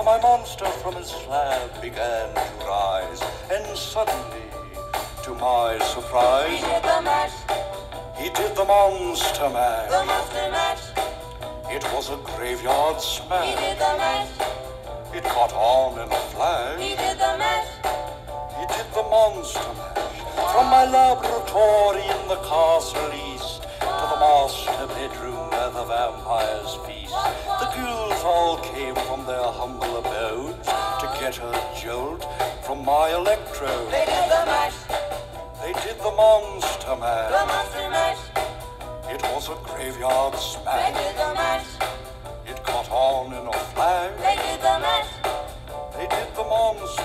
my monster from his slab began to rise, and suddenly, to my surprise, He did the mash. He did the monster mash. The monster mash. It was a graveyard He smash. did the mash. It caught on in a flash. He did the mash. He did the monster mash. From my laboratory in the castle east to the master bedroom where the vampires feast, the ghouls all came from their humble abodes to get a jolt from my electrode. They did the mash. They did the monster The mash. monster mash. It was a graveyard They smash. did the mash. It caught on in a flash. They did the mash. They did the monster